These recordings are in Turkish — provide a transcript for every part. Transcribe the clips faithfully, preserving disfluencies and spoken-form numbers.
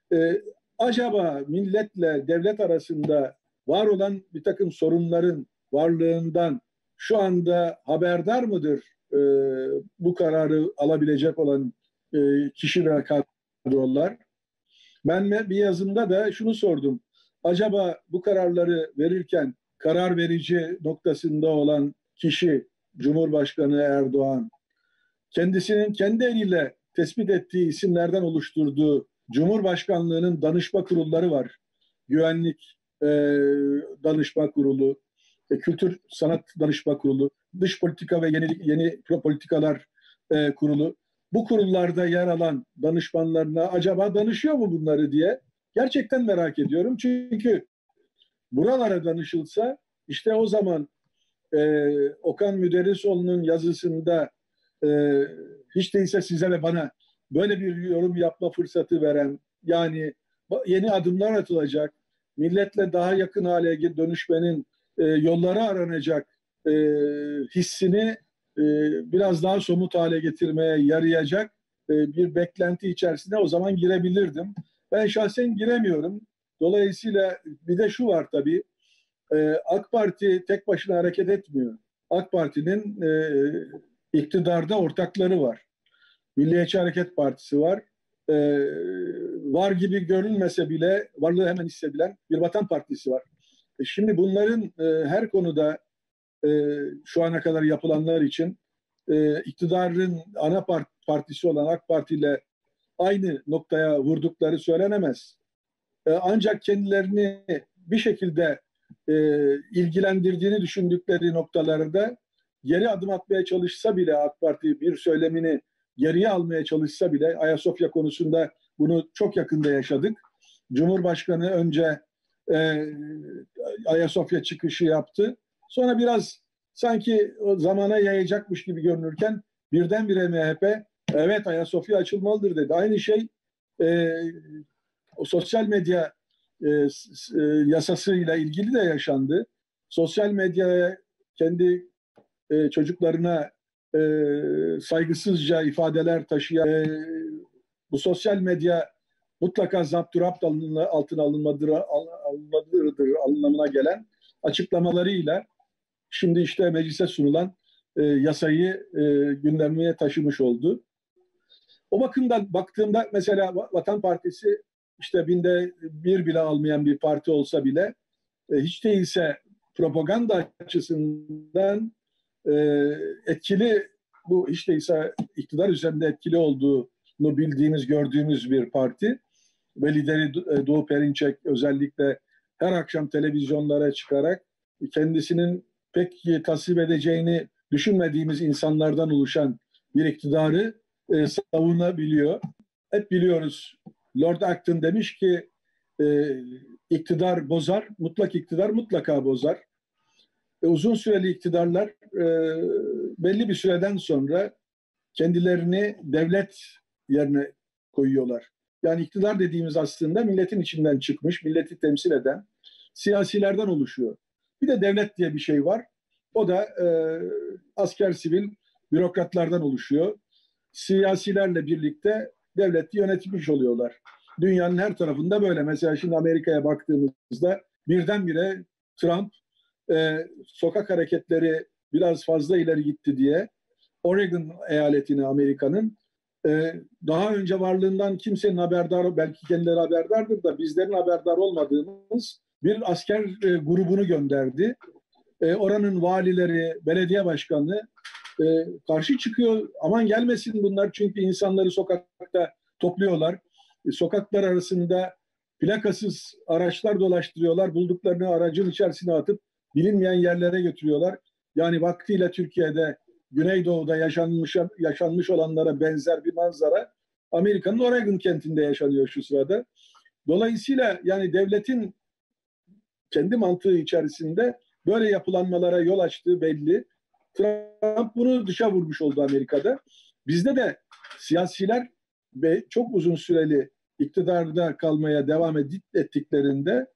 E, acaba milletle devlet arasında var olan bir takım sorunların varlığından şu anda haberdar mıdır e, bu kararı alabilecek olan e, kişi ve kadrolar? Ben bir yazımda da şunu sordum. Acaba bu kararları verirken karar verici noktasında olan kişi Cumhurbaşkanı Erdoğan kendisinin kendi eliyle tespit ettiği isimlerden oluşturduğu Cumhurbaşkanlığının danışma kurulları var. Güvenlik e, danışma kurulu, e, kültür sanat danışma kurulu, dış politika ve yeni, yeni politikalar e, kurulu. Bu kurullarda yer alan danışmanlarına acaba danışıyor mu bunları diye gerçekten merak ediyorum. Çünkü buralara danışılsa işte o zaman e, Okan Müderrisoğlu'nun yazısında e, hiç değilse size ve bana böyle bir yorum yapma fırsatı veren, yani yeni adımlar atılacak, milletle daha yakın hale dönüşmenin e, yolları aranacak e, hissini e, biraz daha somut hale getirmeye yarayacak e, bir beklenti içerisine o zaman girebilirdim. Ben şahsen giremiyorum. Dolayısıyla bir de şu var tabii, e, AK Parti tek başına hareket etmiyor. AK Parti'nin e, iktidarda ortakları var. Milliyetçi Hareket Partisi var. E, var gibi görünmese bile varlığı hemen hissedilen bir Vatan Partisi var. E, şimdi bunların e, her konuda e, şu ana kadar yapılanlar için e, iktidarın ana part partisi olan AK Parti ile aynı noktaya vurdukları söylenemez. E, ancak kendilerini bir şekilde e, ilgilendirdiğini düşündükleri noktalarda geri adım atmaya çalışsa bile AK Parti bir söylemini geriye almaya çalışsa bile Ayasofya konusunda bunu çok yakında yaşadık. Cumhurbaşkanı önce e, Ayasofya çıkışı yaptı. Sonra biraz sanki o zamana yayacakmış gibi görünürken birdenbire M H P evet Ayasofya açılmalıdır dedi. Aynı şey e, o sosyal medya e, e, yasasıyla ilgili de yaşandı. Sosyal medyaya kendi e, çocuklarına e, saygısızca ifadeler taşıyan e, bu sosyal medya mutlaka zapturapt altına alınmalıdır, alınmalıdır anlamına gelen açıklamalarıyla şimdi işte meclise sunulan e, yasayı e, gündemine taşımış oldu. O bakımdan baktığımda mesela Vatan Partisi işte binde bir bile almayan bir parti olsa bile e, hiç değilse propaganda açısından e, etkili, bu hiç değilse iktidar üzerinde etkili olduğunu bildiğimiz, gördüğümüz bir parti. Ve lideri Doğu Perinçek özellikle her akşam televizyonlara çıkarak kendisinin pek tasvip edeceğini düşünmediğimiz insanlardan oluşan bir iktidarı e, savunabiliyor. Hep biliyoruz, Lord Acton demiş ki e, iktidar bozar, mutlak iktidar mutlaka bozar. E, uzun süreli iktidarlar e, belli bir süreden sonra kendilerini devlet yerine koyuyorlar. Yani iktidar dediğimiz aslında milletin içinden çıkmış, milleti temsil eden siyasilerden oluşuyor. Bir de devlet diye bir şey var. O da e, asker, sivil, bürokratlardan oluşuyor. Siyasilerle birlikte devleti yönetmiş oluyorlar. Dünyanın her tarafında böyle. Mesela şimdi Amerika'ya baktığımızda birdenbire Trump e, sokak hareketleri biraz fazla ileri gitti diye Oregon eyaletini, Amerika'nın e, daha önce varlığından kimsenin haberdar, belki kendileri haberdardır da bizlerin haberdar olmadığımız bir asker e, grubunu gönderdi. E, oranın valileri, belediye başkanı e, karşı çıkıyor. Aman gelmesin bunlar, çünkü insanları sokakta topluyorlar. E, sokaklar arasında plakasız araçlar dolaştırıyorlar. Bulduklarını aracın içerisine atıp bilinmeyen yerlere götürüyorlar. Yani vaktiyle Türkiye'de Güneydoğu'da yaşanmış, yaşanmış olanlara benzer bir manzara Amerika'nın Oregon kentinde yaşanıyor şu sırada. Dolayısıyla yani devletin kendi mantığı içerisinde böyle yapılanmalara yol açtığı belli. Trump bunu dışa vurmuş oldu Amerika'da. Bizde de siyasiler ve çok uzun süreli iktidarda kalmaya devam ettiklerinde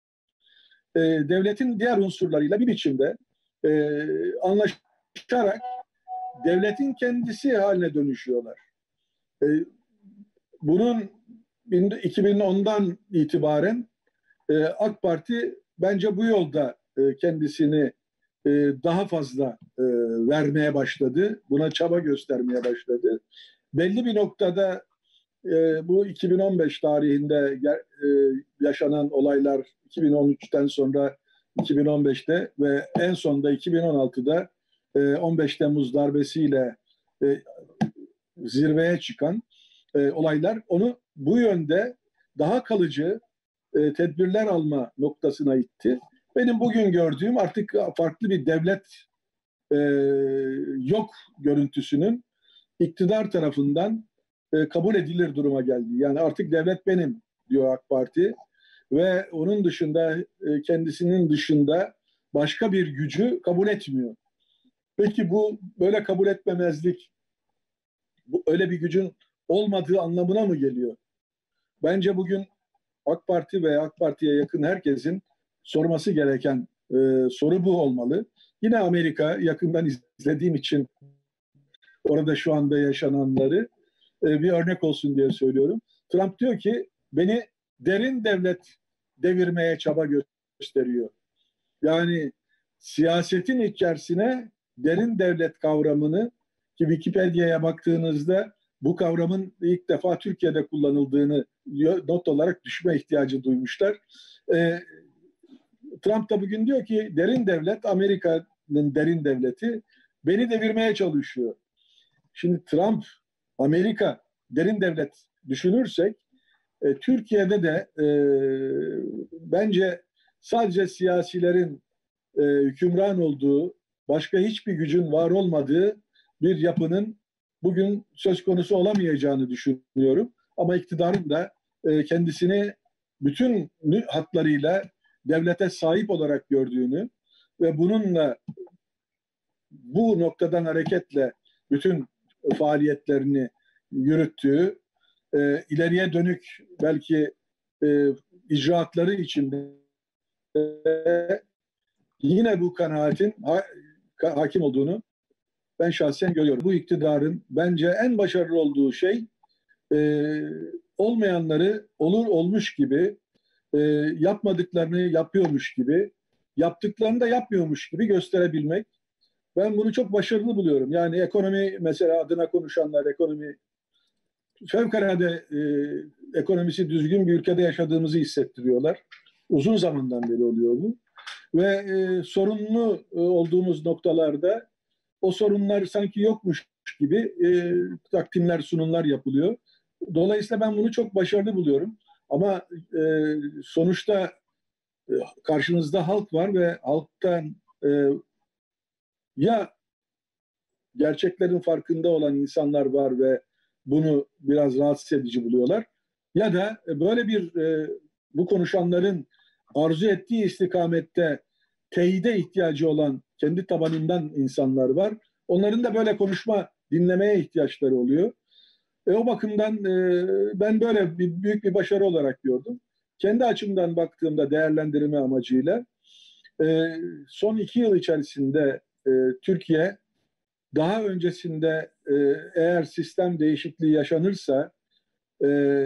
e, devletin diğer unsurlarıyla bir biçimde e, anlaşarak devletin kendisi haline dönüşüyorlar. E, bunun iki bin ondan itibaren e, AK Parti bence bu yolda e, kendisini e, daha fazla e, vermeye başladı. Buna çaba göstermeye başladı. Belli bir noktada e, bu iki bin on beş tarihinde e, yaşanan olaylar iki bin on üçten sonra iki bin on beşte ve en sonunda iki bin on altıda e, on beş Temmuz darbesiyle e, zirveye çıkan e, olaylar onu bu yönde daha kalıcı e, tedbirler alma noktasına itti. Benim bugün gördüğüm artık farklı bir devlet e, yok görüntüsünün iktidar tarafından e, kabul edilir duruma geldi. Yani artık devlet benim diyor AK Parti ve onun dışında e, kendisinin dışında başka bir gücü kabul etmiyor. Peki bu böyle kabul etmemezlik bu öyle bir gücün olmadığı anlamına mı geliyor? Bence bugün AK Parti ve AK Parti'ye yakın herkesin sorması gereken e, soru bu olmalı. Yine Amerika yakından izlediğim için orada şu anda yaşananları e, bir örnek olsun diye söylüyorum. Trump diyor ki beni derin devlet devirmeye çaba gösteriyor. Yani siyasetin içerisine derin devlet kavramını ki Wikipedia'ya baktığınızda bu kavramın ilk defa Türkiye'de kullanıldığını not olarak düşme ihtiyacı duymuşlar. E, Trump da bugün diyor ki derin devlet, Amerika'nın derin devleti beni devirmeye çalışıyor. Şimdi Trump, Amerika derin devlet düşünürsek e, Türkiye'de de e, bence sadece siyasilerin e, hükümran olduğu, başka hiçbir gücün var olmadığı bir yapının bugün söz konusu olamayacağını düşünüyorum. Ama iktidarın da e, kendisini bütün hatlarıyla devlete sahip olarak gördüğünü ve bununla bu noktadan hareketle bütün faaliyetlerini yürüttüğü, e, ileriye dönük belki e, icraatları içinde e, yine bu kanaatin ha, hakim olduğunu ben şahsen görüyorum. Bu iktidarın bence en başarılı olduğu şey e, olmayanları olur olmuş gibi, e, yapmadıklarını yapıyormuş gibi, yaptıklarını da yapmıyormuş gibi gösterebilmek. Ben bunu çok başarılı buluyorum. Yani ekonomi mesela adına konuşanlar, ekonomi fevkalade e, ekonomisi düzgün bir ülkede yaşadığımızı hissettiriyorlar. Uzun zamandan beri oluyor bu. Ve e, sorunlu e, olduğumuz noktalarda o sorunlar sanki yokmuş gibi e, takdimler, sunumlar yapılıyor. Dolayısıyla ben bunu çok başarılı buluyorum. Ama e, sonuçta e, karşınızda halk var ve halktan e, ya gerçeklerin farkında olan insanlar var ve bunu biraz rahatsız edici buluyorlar. Ya da böyle bir e, bu konuşanların arzu ettiği istikamette teyide ihtiyacı olan kendi tabanından insanlar var. Onların da böyle konuşma, dinlemeye ihtiyaçları oluyor. E, o bakımdan e, ben böyle bir, büyük bir başarı olarak gördüm. Kendi açımdan baktığımda değerlendirme amacıyla e, son iki yıl içerisinde e, Türkiye daha öncesinde e, eğer sistem değişikliği yaşanırsa e,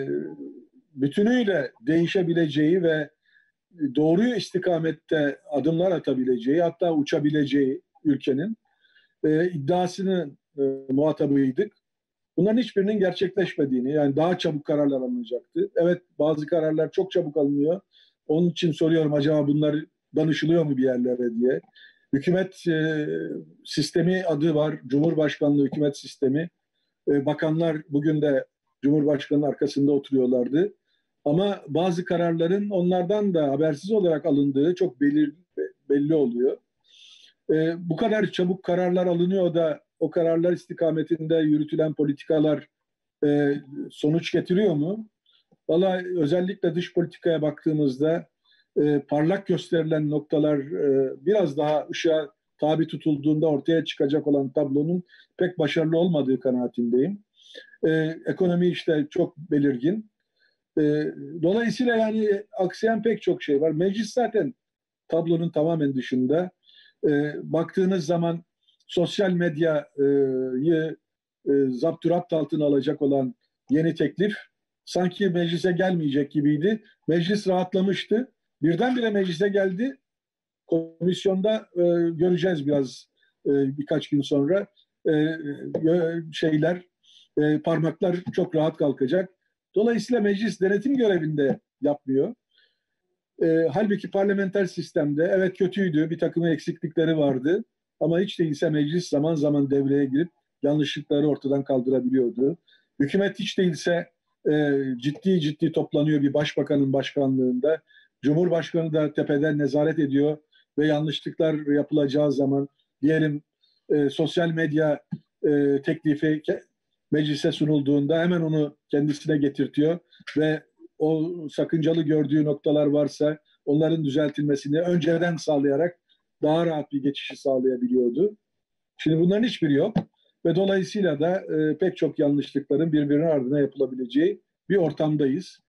bütünüyle değişebileceği ve doğru istikamette adımlar atabileceği, hatta uçabileceği ülkenin e, iddiasının e, muhatabıydık. Bunların hiçbirinin gerçekleşmediğini, yani daha çabuk kararlar alınacaktı. Evet, bazı kararlar çok çabuk alınıyor. Onun için soruyorum, acaba bunlar danışılıyor mu bir yerlere diye. Hükümet e, sistemi adı var, Cumhurbaşkanlığı hükümet sistemi. E, bakanlar bugün de Cumhurbaşkanı'nın arkasında oturuyorlardı. Ama bazı kararların onlardan da habersiz olarak alındığı çok belir, belli oluyor. E, bu kadar çabuk kararlar alınıyor da o kararlar istikametinde yürütülen politikalar e, sonuç getiriyor mu? Vallahi özellikle dış politikaya baktığımızda e, parlak gösterilen noktalar e, biraz daha ışığa tabi tutulduğunda ortaya çıkacak olan tablonun pek başarılı olmadığı kanaatindeyim. E, ekonomi işte çok belirgin. E, dolayısıyla yani aksayan pek çok şey var. Meclis zaten tablonun tamamen dışında. E, baktığınız zaman sosyal medyayı e, zapturapt altına alacak olan yeni teklif sanki meclise gelmeyecek gibiydi. Meclis rahatlamıştı. Birdenbire meclise geldi. Komisyonda e, göreceğiz biraz e, birkaç gün sonra e, şeyler e, parmaklar çok rahat kalkacak. Dolayısıyla meclis denetim görevinde yapmıyor. E, halbuki parlamenter sistemde evet kötüydü, bir takım eksiklikleri vardı ama hiç değilse meclis zaman zaman devreye girip yanlışlıkları ortadan kaldırabiliyordu. Hükümet hiç değilse e, ciddi ciddi toplanıyor bir başbakanın başkanlığında. Cumhurbaşkanı da tepeden nezaret ediyor ve yanlışlıklar yapılacağı zaman diyelim e, sosyal medya e, teklifi meclise sunulduğunda hemen onu kendisine getirtiyor ve o sakıncalı gördüğü noktalar varsa onların düzeltilmesini önceden sağlayarak daha rahat bir geçişi sağlayabiliyordu. Şimdi bunların hiçbiri yok ve dolayısıyla da e, pek çok yanlışlıkların birbirinin ardına yapılabileceği bir ortamdayız.